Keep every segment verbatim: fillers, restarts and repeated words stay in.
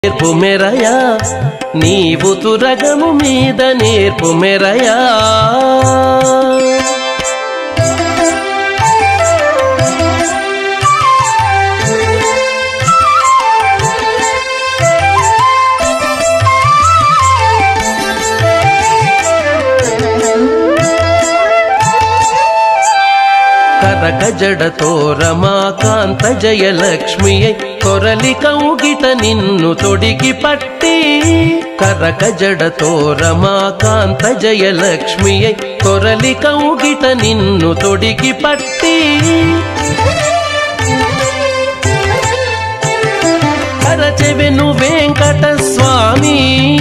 నేర్పు మెరయా నీవు తురగము మీద నేర్పు మెరయా కరక జడతో రమాకాంత జయలక్ష్మి కొరలి కౌగిట నిన్ను తొడిగి పట్టి కరక జడతో రమాకాంత జయలక్ష్మి కొరలి కౌగిట నిన్ను తొడిగి పట్టి కరచెవెను వెంకట స్వామి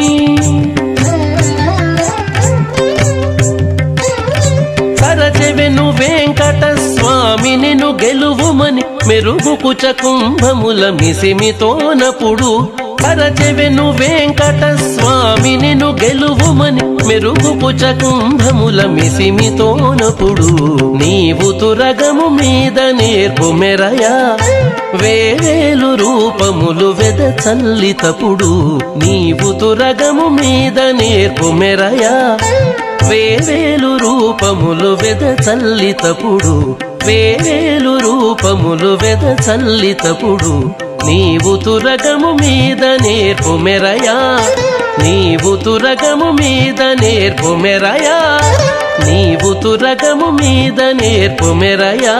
కరచెవెను వెంకట స్వామి నిన్ను గెలువుమని మెరుగు కుచ కుంభముల మిసిమితోనపుడు కరచెవెను వెంకట స్వామి నిన్ను గెలువుమని మెరుగు కుచ కుంభముల మిసిమితోనపుడు నీవు తురగము మీద నేర్పు మెరయా వేవేలు రూపములు వెద చల్లితపుడు నీవు తురగము మీద నేర్పు మెరయా వేవేలు రూపములు వెద చల్లితపుడు వేవేలు రూపములు వెద చల్లితపుడు నీవు తురగము మీద నేర్పు మెరయా నీవు తురగము మీద నేర్పు మెరయా నీవు తురగము మీద నేర్పు మెరయా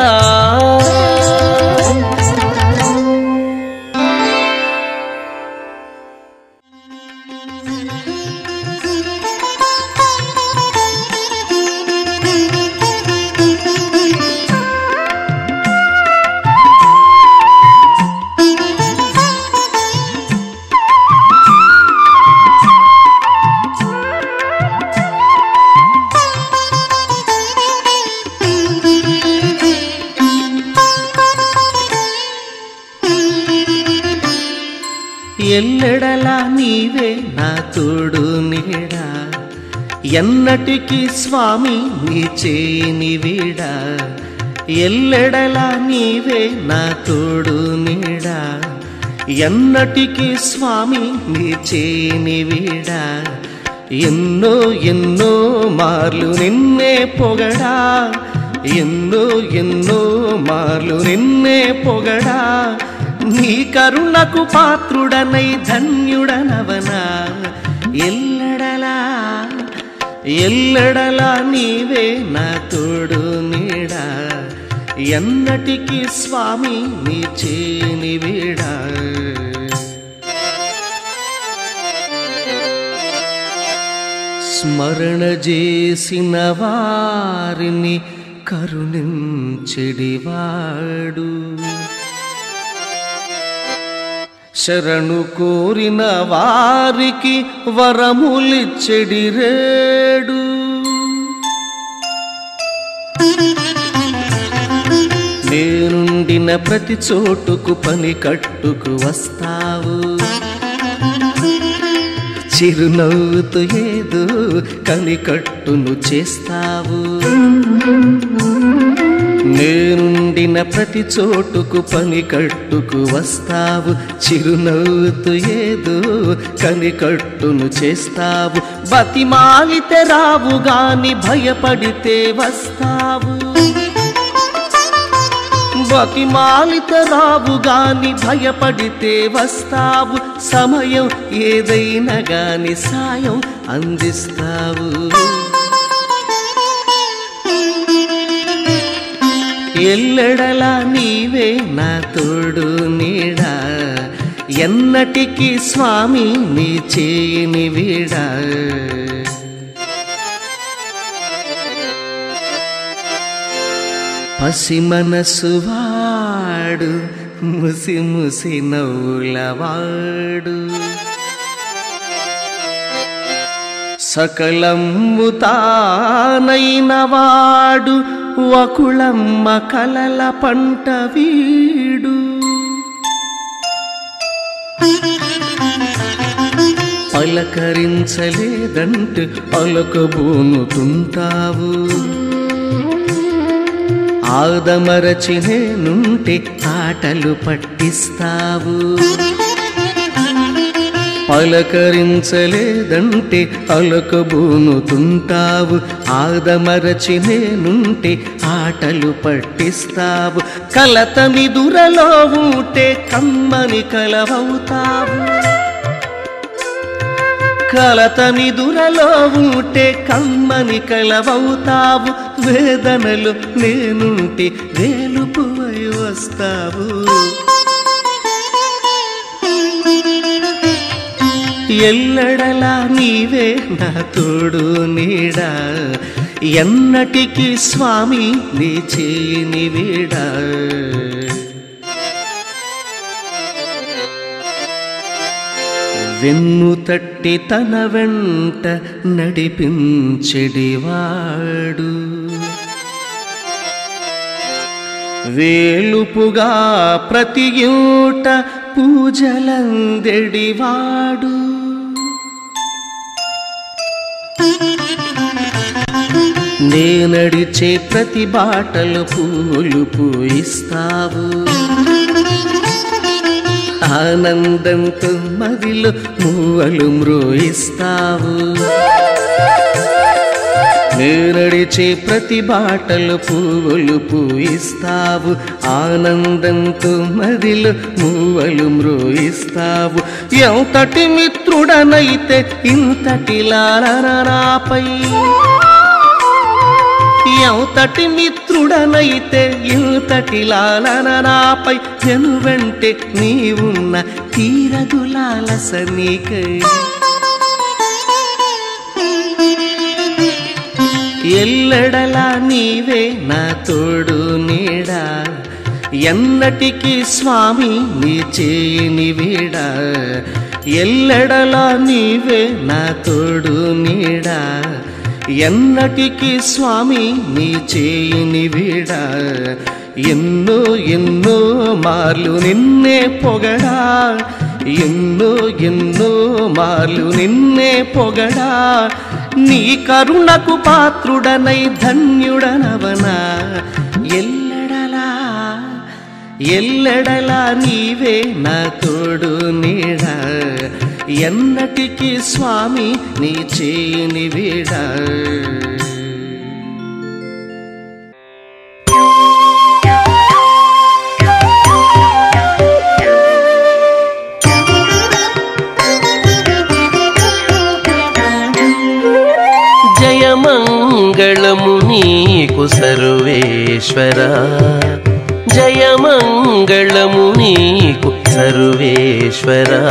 ఎల్లెడలా నీవే నా తోడు నీడా ఎన్నటికి స్వామి నీ చేని వీడా ఎల్లెడలా నీవే నా తోడు నీడా ఎన్నటికి స్వామి నీ చేని వీడా ఎన్నో ఎన్నో మార్లు నిన్నే పొగడా ఎన్నో ఎన్నో మార్లు నిన్నే పొగడా నీ కరుణకు పాత్రుడనై ధన్యుడనవనా ఎల్లడలా ఎల్లడలా నీవే నా తోడు నీడా ఎన్నటికి స్వామి నీ చేని వీడా స్మరణ చేసిన వారిని కరుణించెడివాడు శరణు కోరిన వారికి వరములిచ్చెడి రేడు నేనుండిన ప్రతి చోటుకు పని కట్టుకు వస్తావు చిరునవ్వుతో ఏదో కనికట్టును చేస్తావు నేనుండిన ప్రతి చోటుకు పని కట్టుకు వస్తావు చిరునవ్వుతో ఏదో కనికట్టును చేస్తావు బతిమాలితే రావు గాని భయపడితే వస్తావు బతిమాలితే రావు గాని భయపడితే వస్తావు సమయం ఏదైనా గాని సాయం అందిస్తావు ఎల్లెడలా నీవే నా తోడు నీడా ఎన్నటికి స్వామి నీ చేని వీడా పసి మనసు వాడు ముసి ముసి నవ్వులవాడు సకలము తానైన వాడు వకుళమ్మ కలల పంట వీడు పలకరించలేదంటే పలకబోనుతుంటావు ఆదమరచినే నుంటే ఆటలు పట్టిస్తావు పలకరించలేదంటే అలకబూనుతుంటావు, ఆదమరచి నేనుంటే ఆటలు పట్టిస్తావు, కలత నిదురలో ఉంటే కమ్మని కలవవుతావు, కలత నిదురలో ఉంటే కమ్మని కలవవుతావు, వేదనలు నేనుంటే వేలుపువై వస్తావు. ఎల్లడలా నీవే నా తోడు నీడా, ఎన్నటికి స్వామి నీ చేయిని వీడా. వెన్ను తట్టి తన వెంట నడిపించెడివాడు, వేలుపుగా ప్రతి యూట పూజలందెడివాడు. నేనడిచే ప్రతి బాటలు పూలు పూయిస్తావు, ఆనందంతో మదిలో మూవలు మ్రోయిస్తావు. నేనడిచే ప్రతి బాటలు పువ్వులు పూయిస్తావు, ఆనందంతో మదిలో మూవలు మ్రోయిస్తావు. ఎంతటి మిత్రుడనైతే ఇంతటి లాలనాపై, ఎంతటి మిత్రుడనైతే ఇంతటి లాలనాపై, వెనువెంటే నీవున్న తీరదు లాలస నీకై. ఎల్లడలా నీవే నా తోడు నీడా, ఎన్నటికి స్వామి నీ చేయిని వీడా. ఎల్లడలా నీవే నా తోడు నీడా, ఎన్నటికి స్వామి నీ చేయిని వీడా. ఎన్నో ఎన్నో మార్లు నిన్నే పొగడా, ఎన్నో ఎన్నో మార్లు నిన్నే పొగడా. నీ కరుణకు పాత్రుడనై ధన్యుడనవనా. ఎల్లడలా ఎల్లడలా నీవే నా తోడు నీడా, ఎన్నటికి స్వామి నీ చేయిని వీడా. జయమంగళము నీకు సర్వేశ్వరా, జయమంగళము నీకు సర్వేశ్వరా.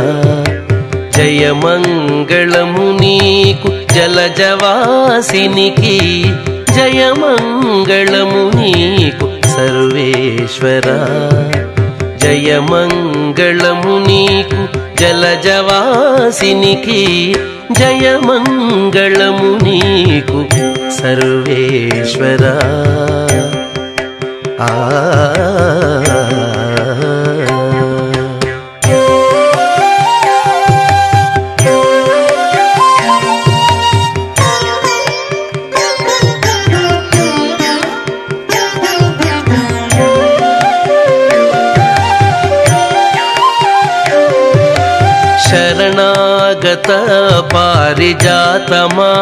జయమంగళము నీకు జలజవాసినికి, జయమంగళము నీకు సర్వేశ్వరా. జయమంగళము నీకు జలజవాసినికి, జయమంగళము నీకు సర్వేశ్వరా. ఆ శరణాగత పారిజాతమా,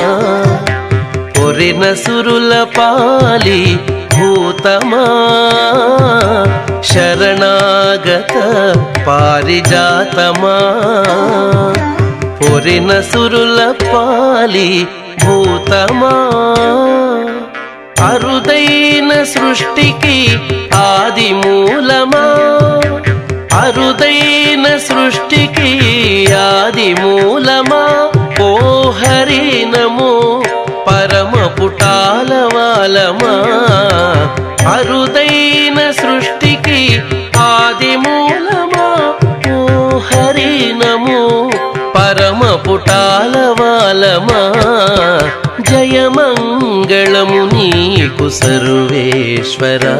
పొరిన సురుల పాలి భూతమా. శరణాగత పారిజాతమా, పొరిన సురుల పాలి భూతమా. అరుదైన సృష్టికి ఆది మూలమా, అరుదైన సృష్టికి ఆది మూలమా. ఓ హరి నమో పరమ పుటాలవాలమా. అరుదైన సృష్టికి ఆది మూలమా. ఓ హరి నమో పరమ పుటాలవాలమా. జయమంగళము నీకు సర్వేశ్వరా,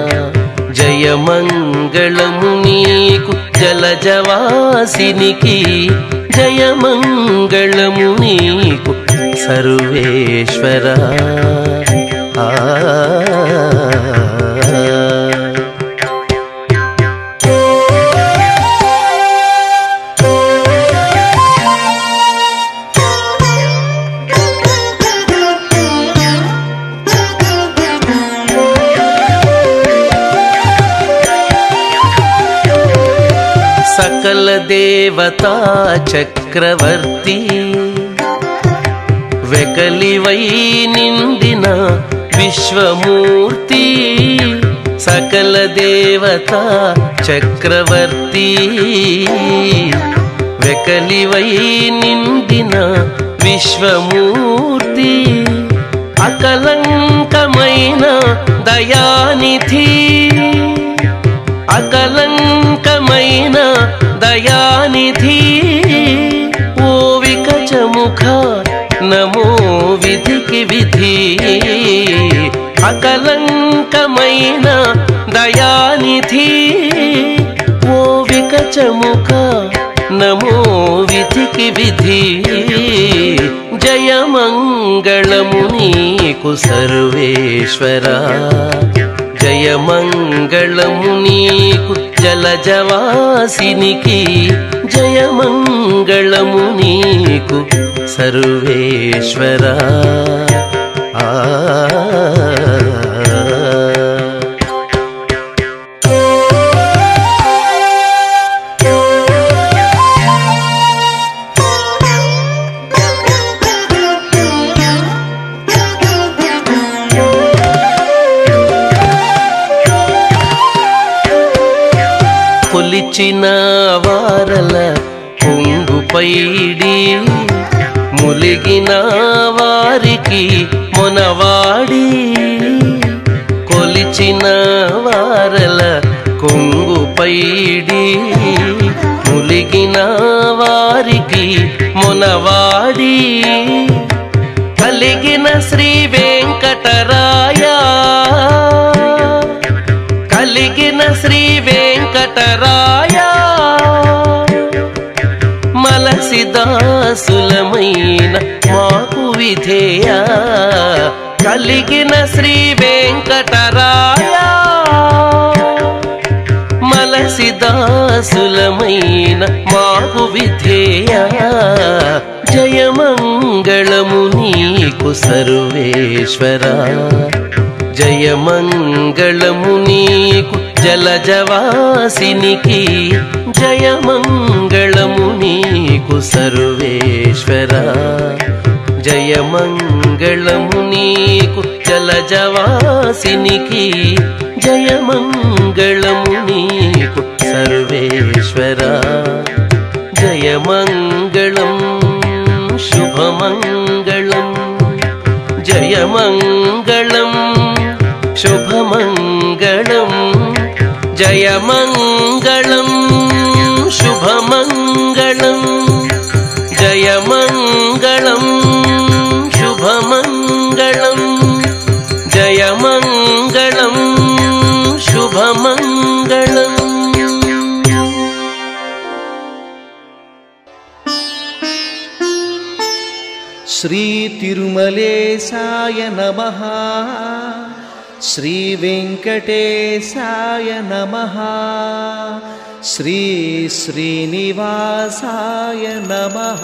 జయమంగళము నీకు జలజవాసినికి, జయమంగళము నీకు సర్వేశ్వరా. ఆ సకల దేవతా చక్రవర్తి వెకలివై నిండిన విశ్వమూర్తి సకల దేవతా చక్రవర్తి వెకలివై నిండిన విశ్వమూర్తి అకలంకమైన దయానిధి అకలంకమైన దయానిధి ఓ వికచముఖ నమో విధికి విధి అకలంకమైన దయానిధి ఓ వికచముఖ నమో విధికి విధి జయమంగళము నీకు సర్వేశ్వరా జయమంగళము నీకు జలజవాసినికి జయమంగళము నీకు సర్వేశ్వరా ఆ కొలిచిన వారల కొంగు పైడి ములిగిన వారికి మొనవాడి కొలిచిన వారల కొంగు పైడి ములిగిన వారికి మొనవాడి కలిగిన శ్రీ వెంకటరాయ కలిగిన శ్రీ వెంకటరాయ మలసి దాసులమైన మాకు విధేయ కలిగిన శ్రీ వెంకటరాయ మలసి దాసులమైన మాకు విధేయ జయమంగళము నీకు సర్వేశ్వరా జయమంగళము నీకు జలజవాసినికి జయమంగళము నీకు సర్వేశ్వరా జయమంగళము నీకు జలజవాసినికి జయమంగళము నీకు సర్వేశ్వరా జయమంగళం శుభమంగళం జయమంగళం శుభమంగళం జయమంగళం శుభమంగళం జయమంగళం శుభమంగళం జయమంగళం శుభమంగళం. శ్రీ తిరుమలేశాయ నమః శ్రీ వెంకటేశాయ నమః శ్రీ శ్రీనివాసాయ నమః.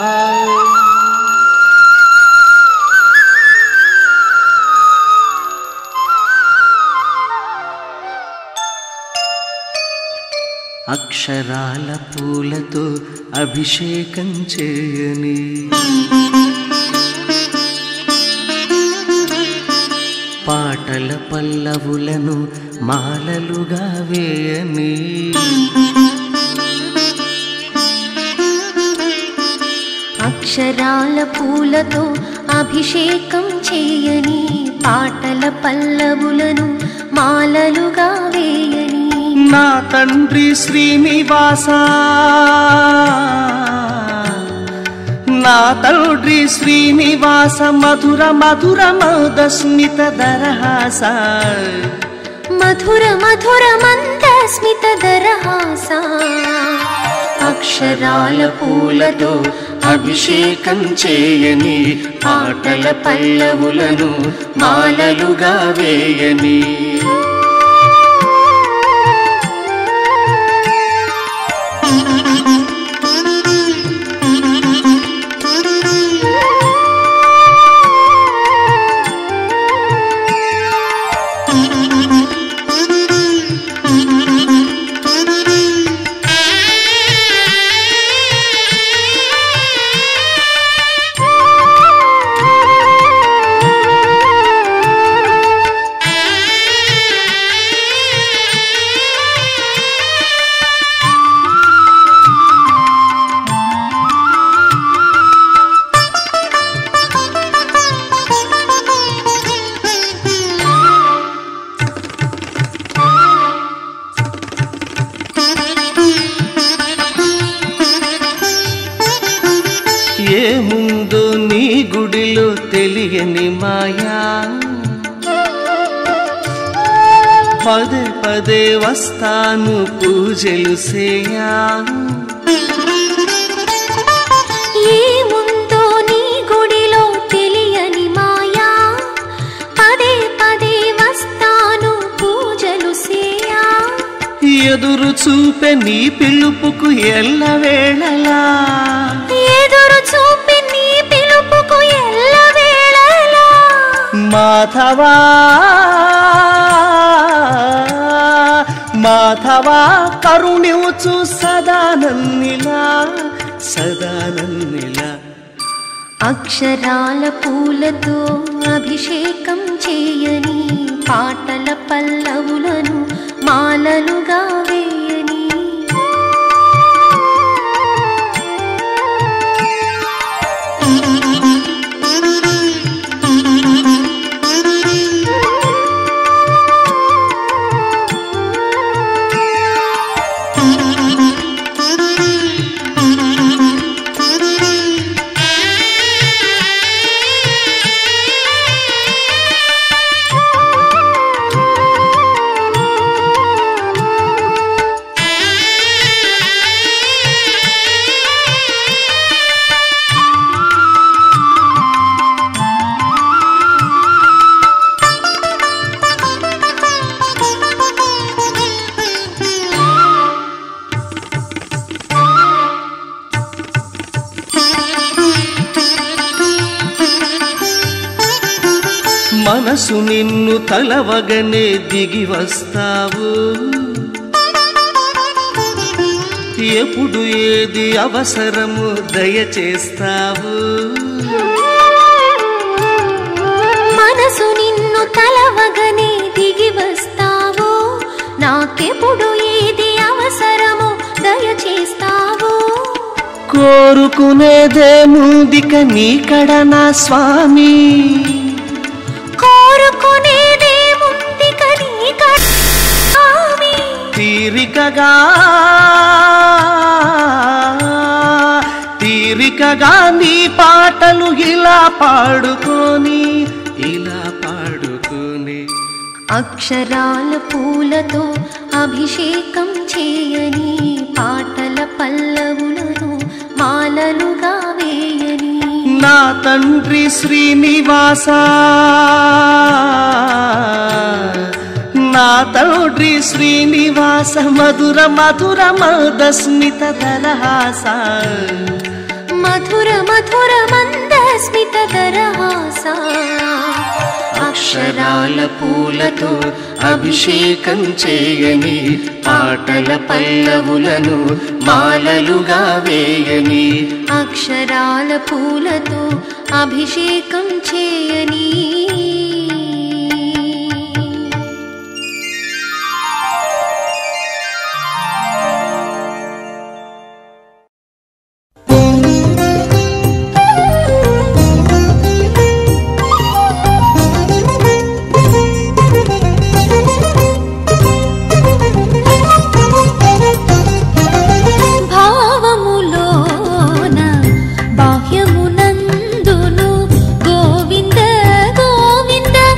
అక్షరాల పూలతో అభిషేకం చేయని పాటల పల్లవులను మాలలుగా వేయని అక్షరాల పూలతో అభిషేకం చేయని పాటల పల్లవులను మాలలుగా వేయని నా తండ్రి శ్రీనివాస నా తండ్రి శ్రీనివాస మధుర మధుర మందస్మిత దరహాస మధుర మధుర మందస్మిత దరహాస అక్షరాల పూలతో అభిషేకం చేయని పాటల పల్లవులను మాలలుగా వేయని ఏముందో నీ గుడిలో తెలియని మాయా, పదే పదే వస్తాను పూజలు చేయా. ఏముందో నీ గుడిలో తెలియని మాయా, పదే పదే వస్తాను పూజలు చేయా. ఎదురు చూపే నీ పిలుపుకు ఎల్లవేళలా, ఎదురు చూపే నీ పిలుపుకు ఎల్లవేళలా. మాధవా మాధవా కరుణించు సదా నన్నిలా, సదా నన్నిలా. అక్షరాల పూలతో అభిషేకం చేయని, పాటల పల్లవులను మాలలుగా వేయని. మనసు నిన్ను తలవగనే దిగి వస్తావు, ఎప్పుడు ఏది అవసరము దయచేస్తావు. మనసు నిన్ను తలవగనే దిగి వస్తావు, నాకెప్పుడు ఏది అవసరమో దయచేస్తావు. కోరుకునేదేముందిక నీకడ నా స్వామి, కోరుకునేదేముందిక నీకడ స్వామి. తీరికగా తీరికగా నీ పాటలు ఇలా పాడుకొని, ఇలా పాడుకొని. అక్షరాల పూలతో అభిషేకం చేయని, పాటల పల్లవులను మాలలుగా వేయని. నా తండ్రి శ్రీనివాస, నా తండ్రి శ్రీనివాస, మధుర మధుర మందస్మిత దరహాస, మధుర మధుర మందస్మిత దరహాస. అక్షరాల పూలతో అభిషేకం చేయని, పాటల పల్లవులను మాలలుగా వేయని. అక్షరాల పూలతో అభిషేకం చేయని. భావములోన బాహ్యమునందును గోవింద గోవింద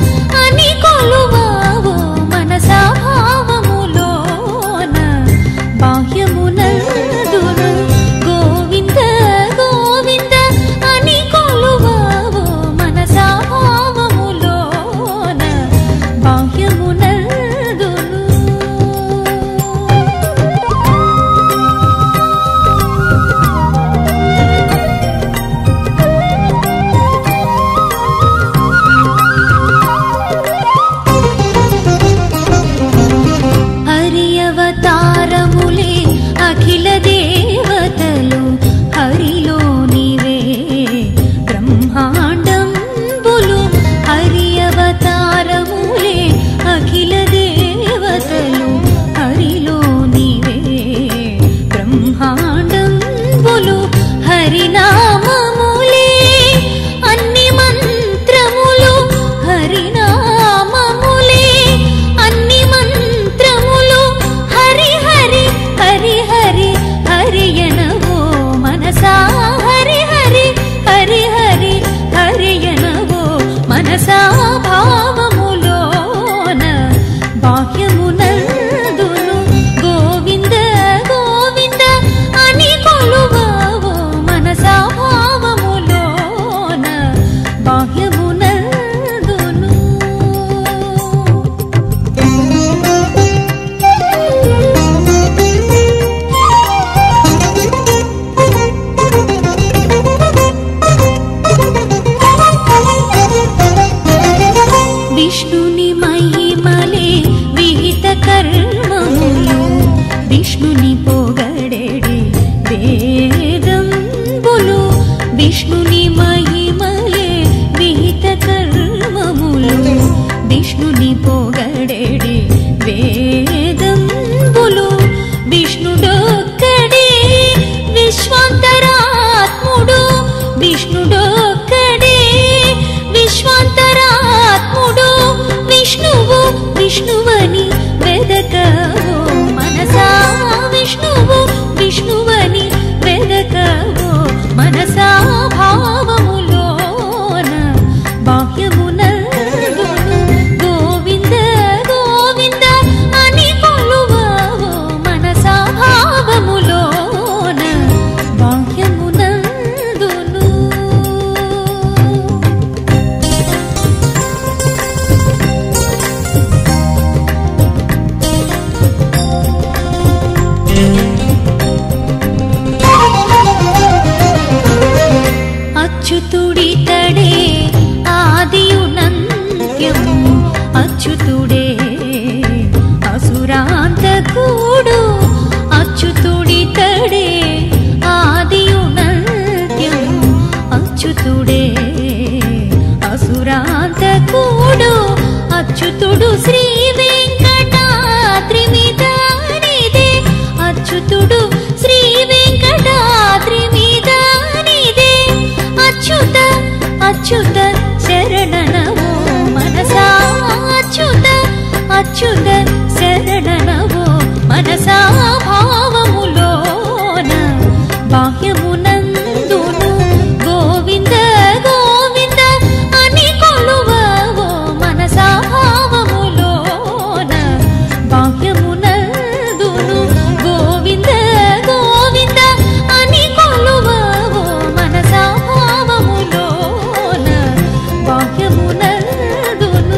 అచ్యుత శరణనవో మనసా అచ్యుత అచ్యుత శరణనవో మనసా భావములోన బాహ్యమునందును గోవింద గోవింద అని కొలువవో మనసా భావములోన బాహ్యమునందును గోవింద గోవింద అని కొలువవో మనసా భావములోన బాహ్యమునందును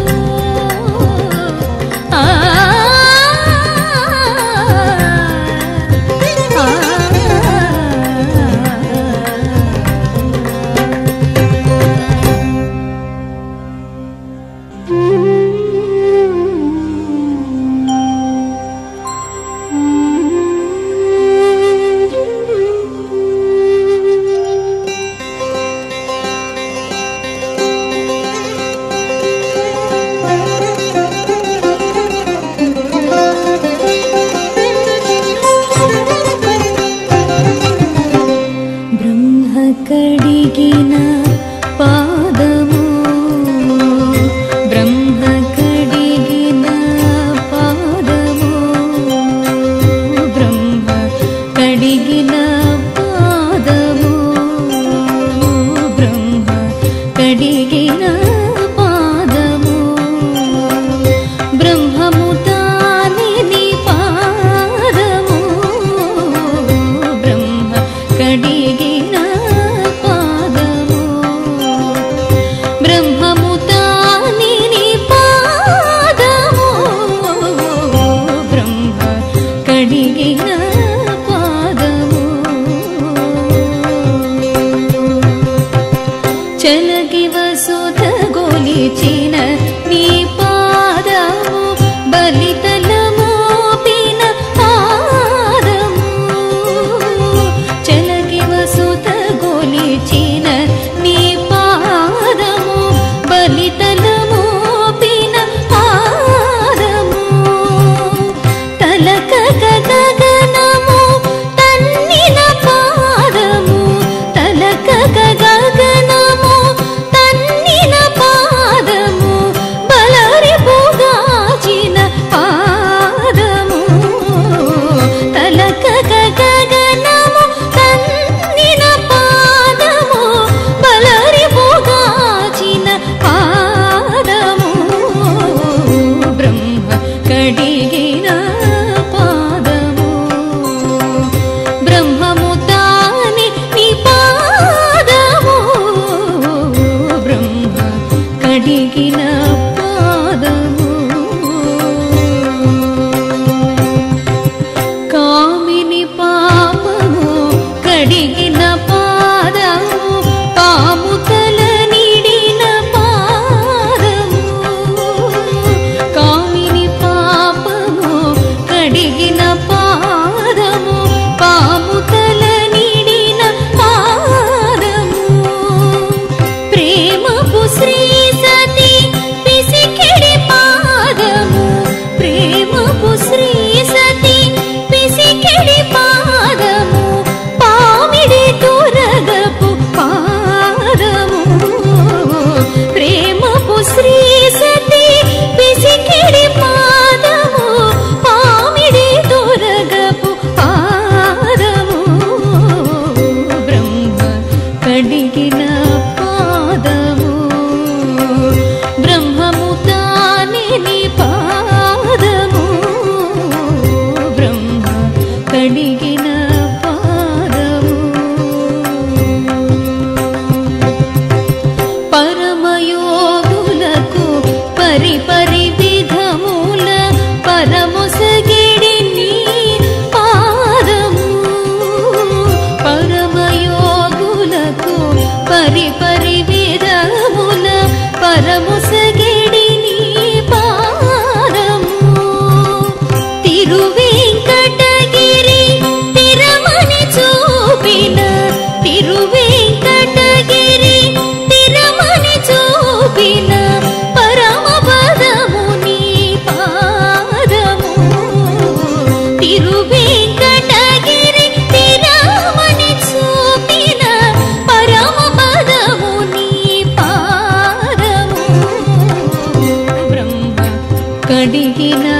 ఆ కడిగిన పాదము బ్రహ్మ కడిగిన పాదము బ్రహ్మ కడిగిన పాదము బ్రహ్మ కడిగిన పాదము బ్రహ్మము తానిని పాదము బ్రహ్మ కడిగిన చలగి వసుధ గొలిచిన నీ పాదము బలితల మోపిన పాదము చలగి వసుధ గొలిచిన నీ పాదము బలితల మోపిన పాదము తలక గగనము తన్నిన పాదము తలక గగనము తన్నిన పాదము బలరి పుగాచిన పాదము తలక గగనము తన్నిన పాదము బలరి పుగాచిన పాదము బ్రహ్మ కడిగిన పాదము బ్రహ్మము తాని నీ పాదము బ్రహ్మ కడిగిన పాదము కామిని పాపము కడిగిన పాదము పాము తల నిడిన పాదము కామిని పాపము కడిగిన పాదము పాము తల నిడిన పాదము ప్రేమపు శ్రీ సతి పిసికిడి పాదము ప్రేమపు శ్రీ సతి పిసికిడి పాదము పామిడి తురగపు పాదము ప్రేమపు శ్రీ సతి పిసికిడి పాదము పామిడి తురగపు పాదము బ్రహ్మ కడిగిన పాదము బ్రహ్మము తానిని పాదము బ్రహ్మ కడిగిన పాదము పరమయోగులకు పరిపరి విధముల పరమొసగిడి నీ పాదము పరమయోగులకు పరిపరి విధముల పరమొసగిడి నీ పాదము తిరువెంకటగిరి తిరమని చూపిన తిరువెంకటగిరి తిరమని చూపిన పరమ పదము నీ పాదము తిరువెంకటగిరి తిరమని చూపిన పరమ పదము నీ పాదము అడిగిన